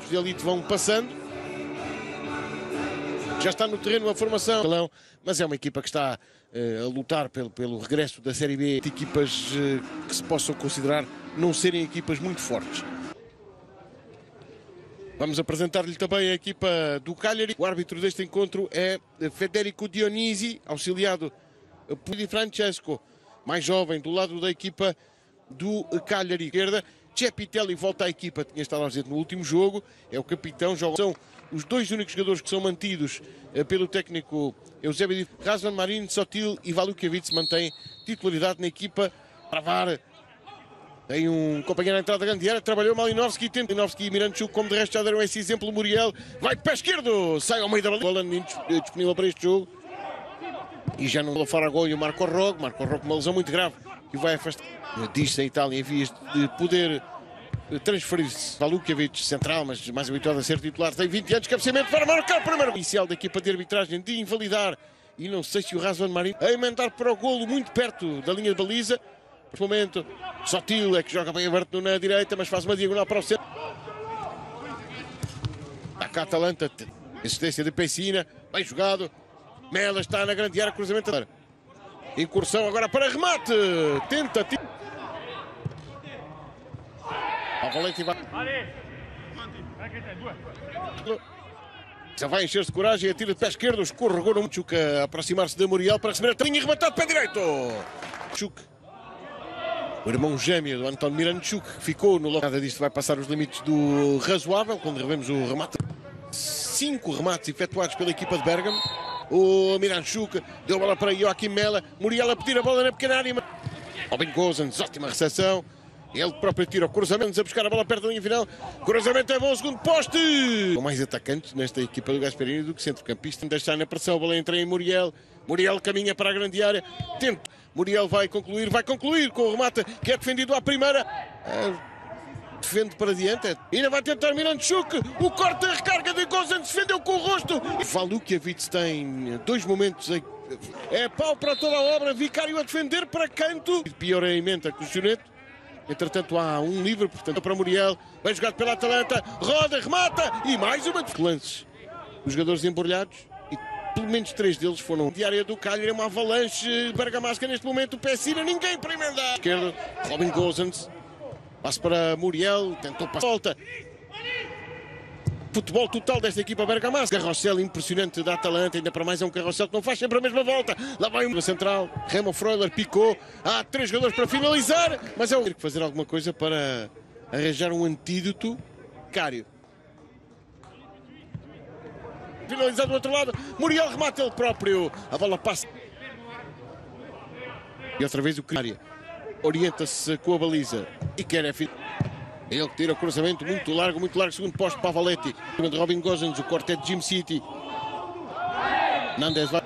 equipes de elite vão passando. Já está no terreno a formação, mas é uma equipa que está a lutar pelo regresso da Série B. Equipas que se possam considerar não serem equipas muito fortes. Vamos apresentar-lhe também a equipa do Cagliari. O árbitro deste encontro é Federico Dionisi, auxiliado por Di Francesco, mais jovem, do lado da equipa do Cagliari. Esquerda, Cepitelli volta à equipa, tinha estado ausente no último jogo, é o capitão. São os dois únicos jogadores que são mantidos pelo técnico Eusébio Di Razvan Marin, Sotil e Valukiewicz mantém titularidade na equipa. Travar. Tem um companheiro à entrada da grande área, trabalhou Malinovski, Malinovski e Miranchuk, como de resto já deram esse exemplo. Muriel vai de pé esquerdo, sai ao meio da bola, disponível para este jogo. E já não fora gol o Marco Rog com uma lesão muito grave, que vai afastar. Diz-se em Itália, em vias de poder transferir-se. Valukiewicz, central, mas mais habituado a ser titular, tem 20 anos, cabeceamento para marcar o primeiro inicial da equipa de arbitragem de invalidar. E não sei se o Razvan Marin a emendar para o golo muito perto da linha de baliza. Por momento, Sotil é que joga bem aberto na direita, mas faz uma diagonal para o centro. Está cá a Atalanta, assistência de Pessina, bem jogado. Mela está na grande área, cruzamento. Incursão agora para remate. Tentativa. A Valente vai. Já vai encher-se de coragem, atira de pé esquerdo, escorregou no Chuk a aproximar-se de Muriel para receber a talinha e rematar de pé direito. Chuk. O irmão gêmeo do Anton Miranchuk, que ficou no local. Nada disto vai passar os limites do razoável, quando revemos o remate. 5 remates efetuados pela equipa de Bergamo. O Miranchuk deu a bola para Joaquim Mela. Muriel a pedir a bola na pequena área. Robin Gosens, ótima recepção. Ele próprio tira o cruzamento, a buscar a bola perto da linha final. Cruzamento é bom, segundo poste. Com mais atacantes nesta equipa do Gasperini do que centrocampista. Deixar na pressão, a bola entra em Muriel. Muriel caminha para a grande área. Tenta. Muriel vai concluir com o remate que é defendido à primeira. Defende para diante. Ainda vai tentar Miranchuk. O corte, a recarga de Gosens, defendeu com o rosto. Valukiewicz tem 2 momentos. É pau para toda a obra. Vicário a defender para canto. Pior é a emenda com o Sionete. Entretanto há um livre, portanto para Muriel. Bem jogado pela Atalanta. Roda, remata. E mais uma de lances. Os jogadores embrulhados. Pelo menos 3 deles foram de área do Cagliari, uma avalanche bergamasca neste momento. O Pessina, ninguém para emendar. Esquerdo, Robin Gosens. Passo para Muriel, tentou passar. Volta. Futebol total desta equipa bergamasca. Carrossel impressionante da Atalanta, ainda para mais é um carrossel que não faz sempre a mesma volta. Lá vai uma central, Remo Freuler picou. Há 3 jogadores para finalizar, mas é o que fazer alguma coisa para arranjar um antídoto. Cário. Finalizado do outro lado, Muriel remata ele próprio, a bola passa. E outra vez o Cário orienta-se com a baliza e quer é ele que tira o cruzamento muito largo, segundo posto para Valetti. De Robin Gosens, o corte é de Jim City. Nandes vai.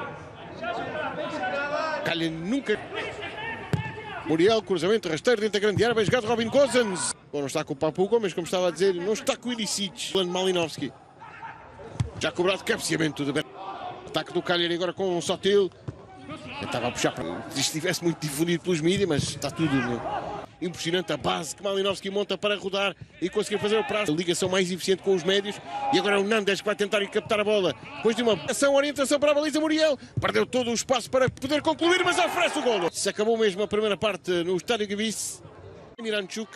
Calha nunca. Muriel, cruzamento rasteiro dentro da grande área, bem jogado Robin Gosens. Bom, não está com o Papuco, mas como estava a dizer, não está com o Ilicic. Malinovski. Já cobrado cabeceamento de ataque do Cagliari agora com o Sotil. Estava a puxar para se estivesse muito difundido pelos mídias, mas está tudo impressionante a base que Malinovski monta para rodar e conseguir fazer o prazo. A ligação mais eficiente com os médios. E agora é o Nandes que vai tentar ir captar a bola. Depois de uma orientação para a baliza, Muriel perdeu todo o espaço para poder concluir, mas oferece o golo. Se acabou mesmo a primeira parte no Estádio Gavice. Miranchuk.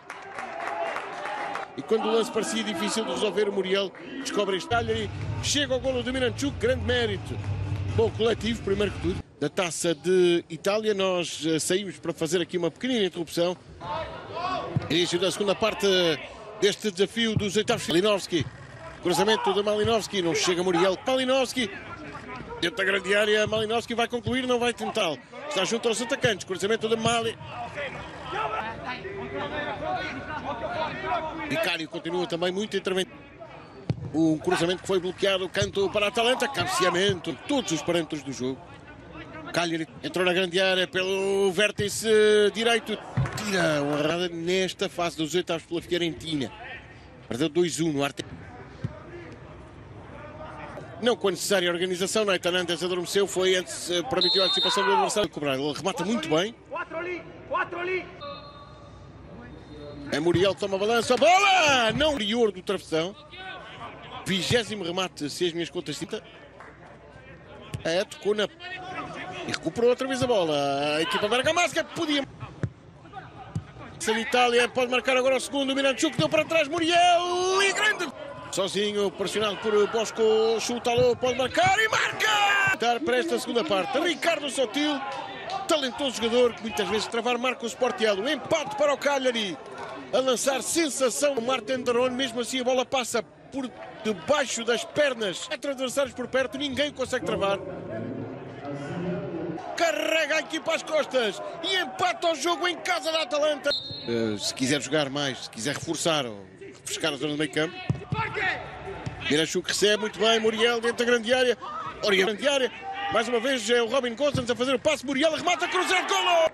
E quando o lance parecia difícil de resolver, o Muriel descobre este Cagliari. Chega ao golo de Miranchuk, grande mérito. Bom coletivo, primeiro que tudo, da Taça de Itália. Nós saímos para fazer aqui uma pequenina interrupção. Início da segunda parte deste desafio dos oitavos. Malinovski, cruzamento de Malinovski, não chega Muriel. Malinovski, dentro da grande área, Malinovski vai concluir, não vai tentar. Está junto aos atacantes, cruzamento de Mali. Vicário continua também muito interventivo. Um cruzamento que foi bloqueado, canto para a Atalanta, cabeceamento, todos os parâmetros do jogo. Cagliari entrou na grande área pelo vértice direito. Tira uma errada nesta fase dos oitavos pela Fiorentina. Perdeu 2-1 no Arte. Não com a necessária organização, Nathan Nandes adormeceu, foi antes, permitiu a antecipação do adversário. Ele remata muito bem. É Muriel que toma balança. Bola! Não interior do travessão. 20º remate, se as minhas contas citam. Tocou na... E recuperou outra vez a bola. A equipa bergamasca podia... A Itália pode marcar agora o segundo. O Miranchuk deu para trás. Muriel e grande. Sozinho, pressionado por Bosco. Chuta, pode marcar e marca! Para esta segunda parte. Ricardo Sotil, talentoso jogador que muitas vezes travar Marcos Portiello. Empate para o Cagliari. A lançar sensação. Martin Derron, mesmo assim a bola passa por debaixo das pernas. Entre adversários por perto, ninguém consegue travar. Carrega a equipa às costas e empata o jogo em casa da Atalanta. Se quiser jogar mais, se quiser reforçar ou refrescar a zona do meio campo. Miranchuk recebe muito bem. Muriel dentro da grande área. Grande área. Mais uma vez é o Robin Gosens a fazer o passe. Muriel remata, cruzado, golo!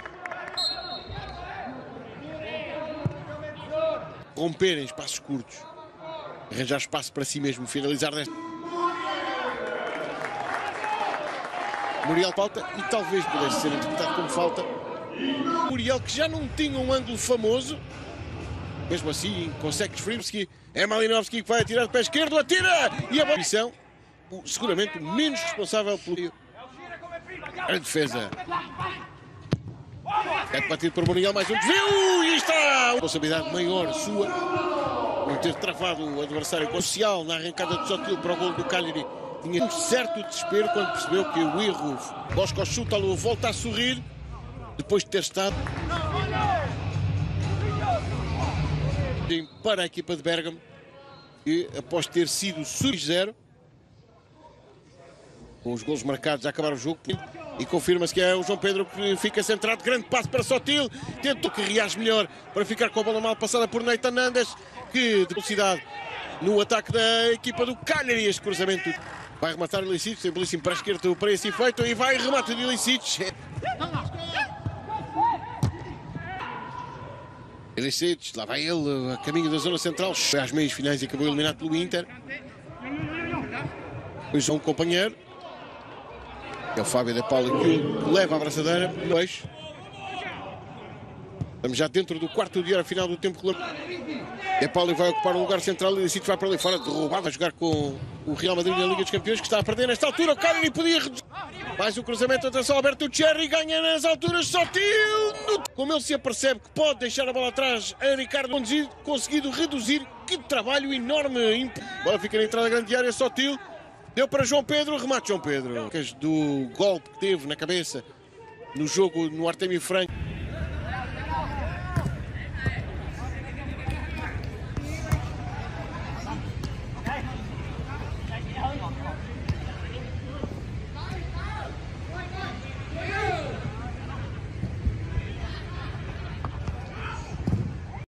Romper em espaços curtos. Arranjar espaço para si mesmo. Finalizar desta. Muriel falta e talvez pudesse ser interpretado como falta. Muriel que já não tinha um ângulo famoso. Mesmo assim consegue desferir-se. É Malinovski que vai atirar de pé esquerdo. Atira! E a posição, seguramente o menos responsável pelo... A defesa. É batido por Muriel, mais um desvio e está! A responsabilidade maior sua. Não ter travado o adversário social na arrancada de Sotil para o golo do Cagliari. Tinha um certo desespero quando percebeu que o erro. Bosco chuta-lo, volta a sorrir. Depois de ter estado para a equipa de Bergamo. E após ter sido 0 com os golos marcados a acabar o jogo. E confirma-se que é o João Pedro que fica centrado. Grande passo para Sotil. Tentou que reage melhor para ficar com a bola mal passada por Nathan Nandas. Que de velocidade no ataque da equipa do Cagliari. Este cruzamento vai rematar o Ilicic. Tem belíssimo para a esquerda para esse efeito. E vai remate de Ilicic. Ilicic, lá vai ele a caminho da zona central. Às meias finais e acabou eliminado pelo Inter. Depois um companheiro. É o Fábio De Paulo que o leva à abraçadeira. Estamos já dentro do quarto de hora final do tempo regulamentar. De Paulo vai ocupar um lugar central e Ilicic vai para ali fora, derrubado a jogar com o Real Madrid na Liga dos Campeões, que está a perder nesta altura. O Cagliari podia reduzir. Mais um cruzamento, atenção, Alberto Thierry ganha nas alturas. Sotil! Como ele se apercebe que pode deixar a bola atrás a Ricardo, conseguido reduzir. Que trabalho enorme! Bola fica na entrada da grande área. Sotil deu para João Pedro, remate João Pedro. Do golpe que teve na cabeça no jogo no Artemio Franco.